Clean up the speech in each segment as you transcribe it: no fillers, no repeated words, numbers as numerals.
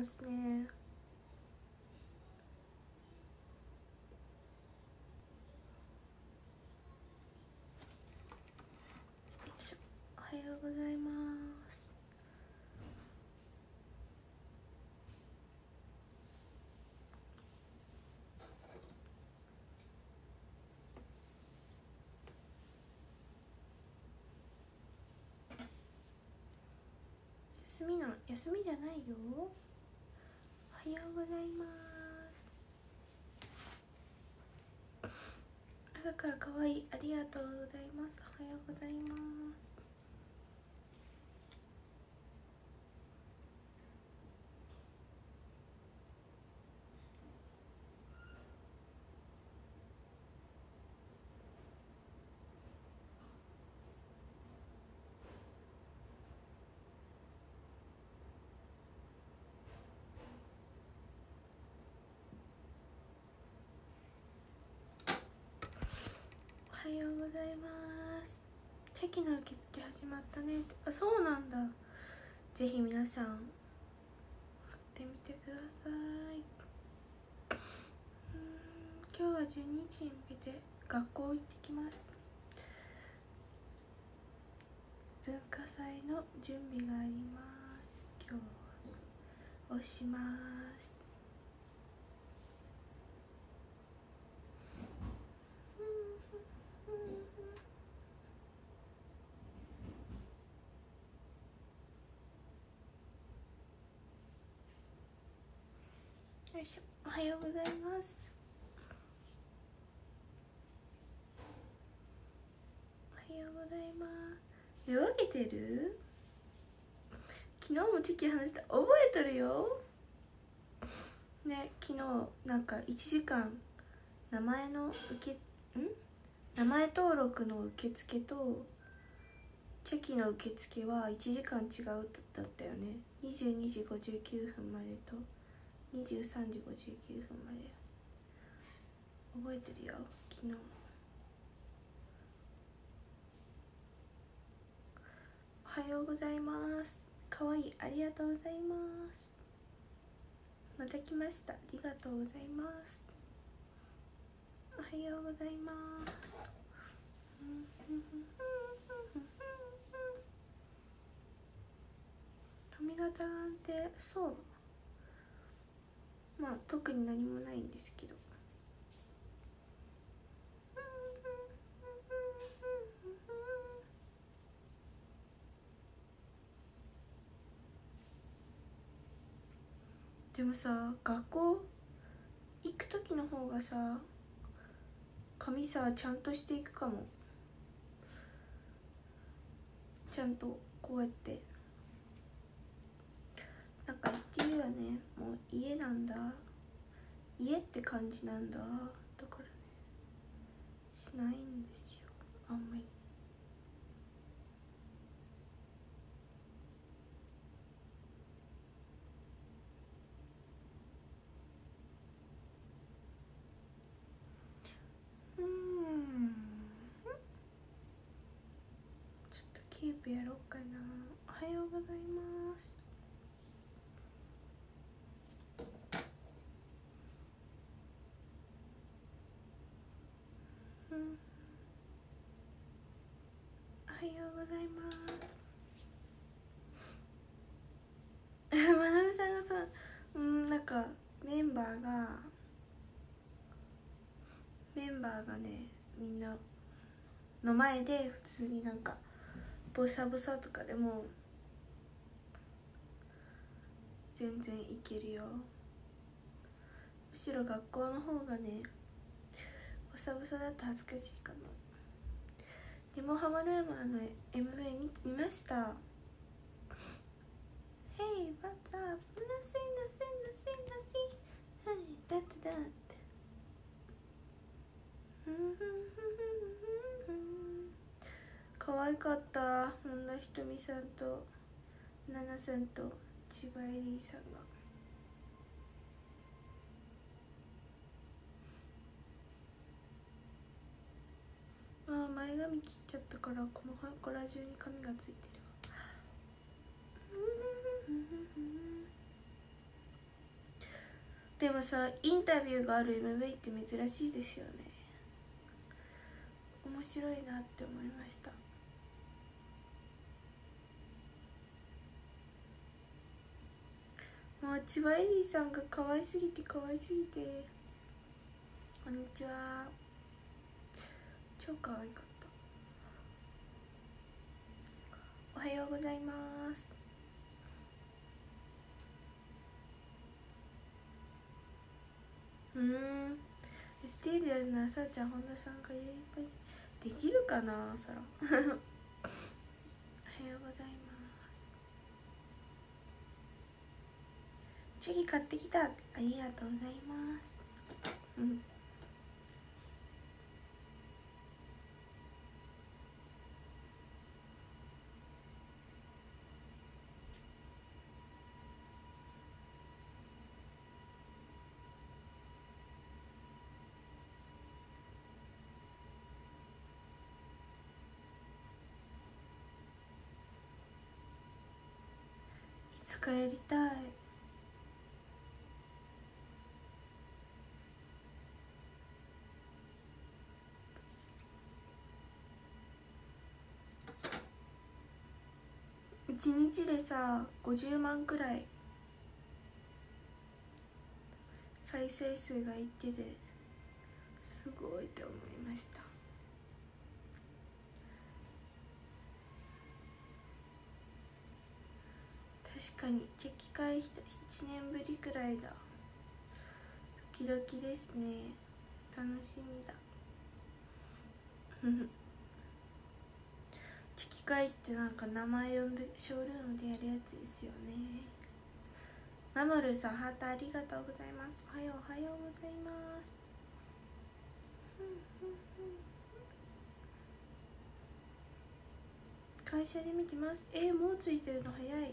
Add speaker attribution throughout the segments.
Speaker 1: ますね。よいしょ。おはようございます。休みじゃないよ。おはようございます。朝から可愛い、ありがとうございます。おはようございます。おはようございます。チェキの受付始まったねって。あ、そうなんだ。ぜひ皆さん待ってみてください。今日は12時に向けて学校行ってきます。文化祭の準備があります。今日は押します。よいしょ。おはようございます。おはようございます。寝起きてる？昨日もチキ話した。覚えとるよね。昨日なんか1時間名前登録の受付とチェキの受付は1時間違うだったよね。22時59分までと23時59分まで。覚えてるよ。昨日おはようございます。かわいい、ありがとうございます。また来ました。ありがとうございます。おはようございます。髪型なんて、そうまあ特に何もないんですけど、でもさ、学校行く時の方がさ、髪さちゃんとしていくかも。ちゃんとこうやってなんかしてるよね。もう家なんだ、家って感じなんだ。だからね、しないんですよ、あんまり。ちょっとキープやろうかな。おはようございます。おはようございます。まなみさんがさ、なんかメンバーがね、みんなの前で普通になんかボサボサとかでも全然いけるよ。むしろ学校の方がね、ボサボサだと恥ずかしいかも。リモハマルーマーの MV 見ました。 Hey, what's up? はい、だって可愛かった。本田仁美さんとナナさんと千葉エリーさんが。前髪切っちゃったからこのこら中に髪がついてる。 でもさ、インタビューがある MV って珍しいですよね。面白いなって思いました。もう千葉エリーさんが可愛すぎて可愛すぎて。こんにちは。超可愛かった。おはようございます。ST でやるならさあちゃん本田さんがいっぱいできるかな。そらおはようございます。チェキ買ってきたって、ありがとうございます。いつかやりたい。1日でさ50万くらい再生数がいっててすごいと思いました。確かにチェキ返した1年ぶりくらいだ。ドキドキですね。楽しみだ。チェキ会ってなんか名前呼んでショールームでやるやつですよね。マモルさんハートありがとうございます。おはようございます。会社で見てます。もうついてるの早い。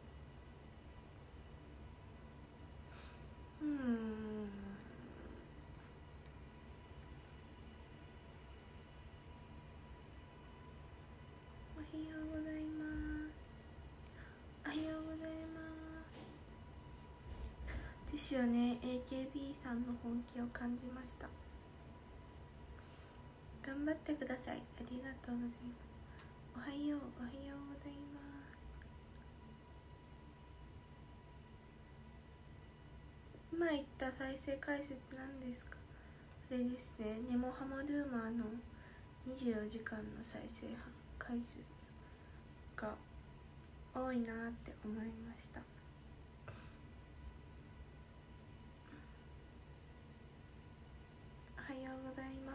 Speaker 1: おはようございます。おはようございますですよね。 AKB さんの本気を感じました。頑張ってください。ありがとうございます。おはようございます。今言った再生回数って何ですか？あれですね、ネモハモルーマーの24時間の再生回数が多いなって思いました。おはようございます。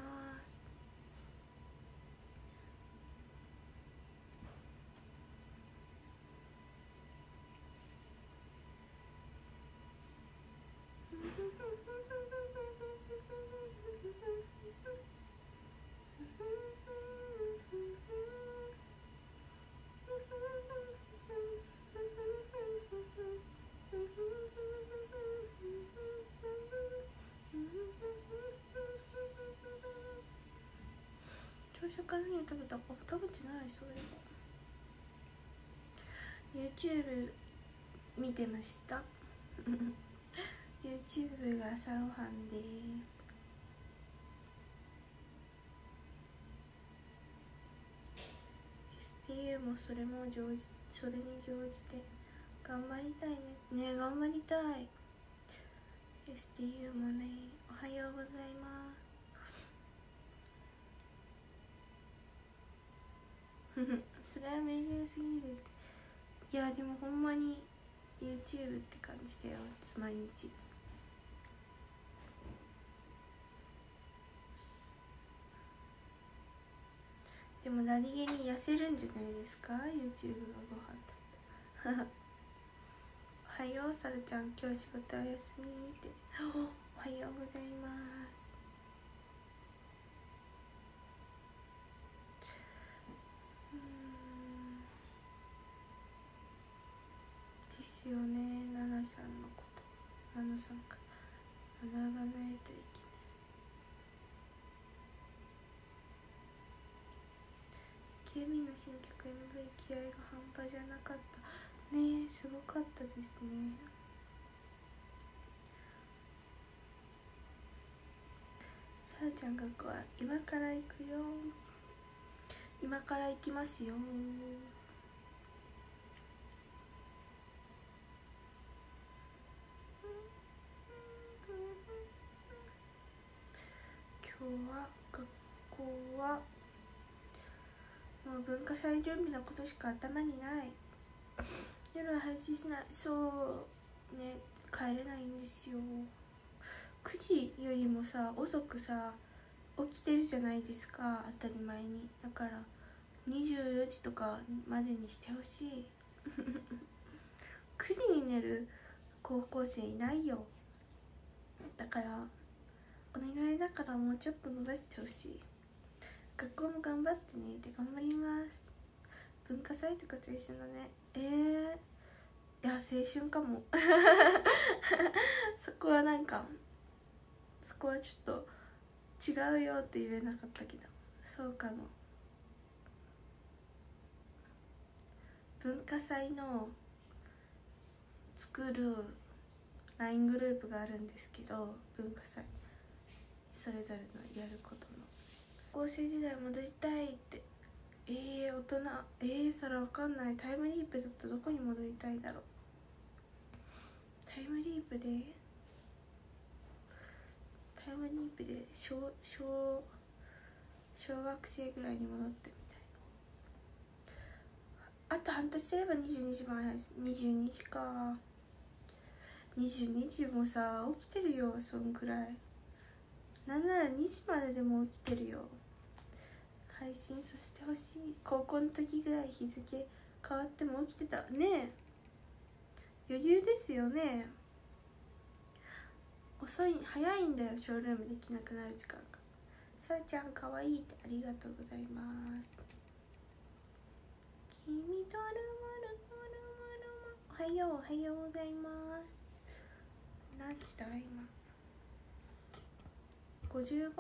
Speaker 1: 朝食何を食べたか食べてない。そういえば YouTube 見てました。YouTube が朝ごはんです。STU もそれに乗じて頑張りたいね。頑張りたい。 STU もね。おはようございますそれは名言すぎる。いやでもほんまに YouTube って感じだよ。毎日。でも何気に痩せるんじゃないですか、 YouTube がご飯だったらおはよう、さるちゃん今日仕事お休みっておはようございますですよね。ナナさんのこと、ナナさんから学ばないといけない。ケミの新曲 MV 気合が半端じゃなかったね。すごかったですね。 さあちゃん学校は今から行くよ。今から行きますよ。今日は学校はもう文化祭準備のことしか頭にない。夜は配信しない。そうね、帰れないんですよ。9時よりもさ遅くさ起きてるじゃないですか、当たり前に。だから24時とかまでにしてほしい。9時に寝る高校生いないよ。だからお願いだからもうちょっと伸ばしてほしい。学校も頑張ってね。で頑張ります。文化祭とか青春だね。いや青春かも。そこはなんかそこはちょっと違うよって言えなかったけど、そうかも。文化祭の作る LINE グループがあるんですけど、文化祭それぞれのやることの高校生時代戻りたいって。大人それわかんない。タイムリープだとどこに戻りたいだろう。タイムリープで小学生ぐらいに戻ってみたい。あと半年すれば22時前。22時か。22時もさ起きてるよ、そんくらい。なんなら2時まででも起きてるよ。配信させてほしい。高校の時ぐらい日付変わっても起きてたね。余裕ですよね。早いんだよ、ショールームできなくなる時間が。さらちゃんかわいいって、ありがとうございます。君とるまるまるまるま、おはようございます。何時だ今。55？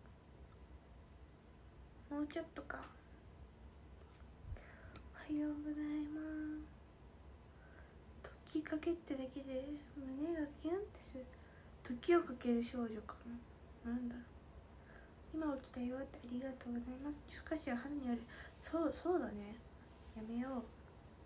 Speaker 1: もうちょっとか。おはようございます。時かけってだけで胸がキュンってする。時をかける少女かな。なんだろう。今起きたよって、ありがとうございます。しかし春にある。そうだね。やめよう。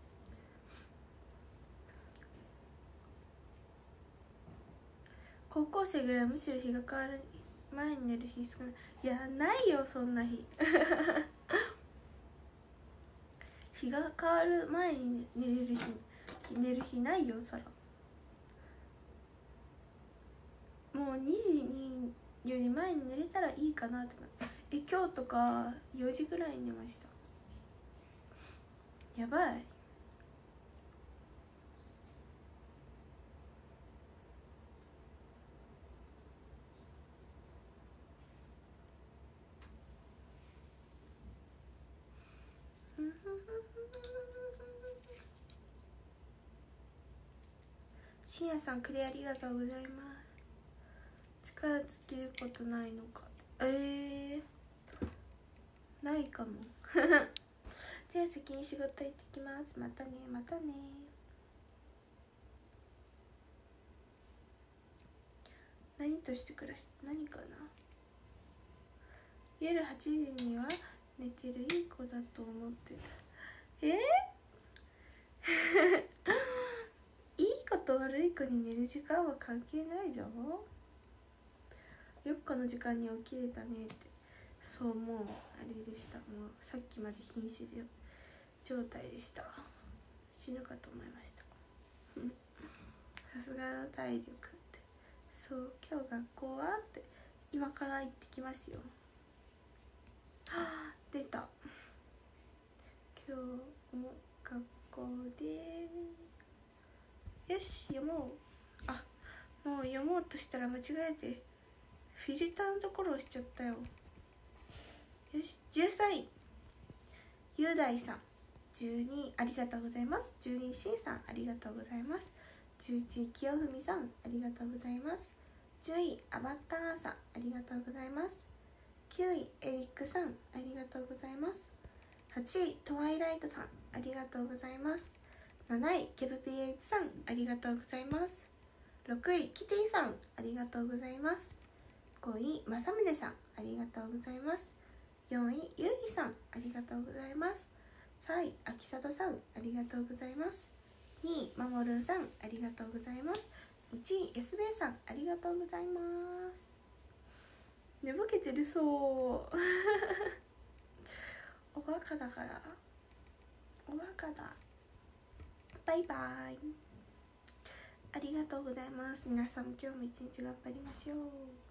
Speaker 1: 高校生ぐらいむしろ日が変わる前に寝る日少ない。いやないよそんな日。日が変わる前に寝る日ないよ、そら。もう2時により前に寝れたらいいかなとか。今日とか4時ぐらいに寝ました。やばい。深夜さん、くれありがとうございます。力つけることないのか。ないかも。じゃあ先に仕事行ってきます。またね。何として暮らし、何かな。夜8時には寝てるいい子だと思ってた。いい子と悪い子に寝る時間は関係ないぞ。よくこの時間に起きれたねって。そう、もうあれでした。もうさっきまで瀕死状態でした。死ぬかと思いました。さすがの体力って。そう、今日学校はって今から行ってきますよ。はあ、出た。今日も学校でよし読もう。もう読もうとしたら間違えてフィルターのところを押しちゃったよ。よし、13位雄大さん、12位ありがとうございます。12位しんさん、ありがとうございます。11位清文さん、ありがとうございます。10位アバターさん、ありがとうございます。9位エリックさん、ありがとうございます。8位トワイライトさん、ありがとうございます。7位ケブ PH さん、ありがとうございます。6位キティさん、ありがとうございます。 5位正宗さんありがとうございます。4位ゆうりさんありがとうございます。3位秋里さんありがとうございます。2位まもるんさんありがとうございます。1位 SB さんありがとうございます。寝ぼけてるそうおバカだから、おバカだ。バイバイ。ありがとうございます。皆さんも今日も一日頑張りましょう。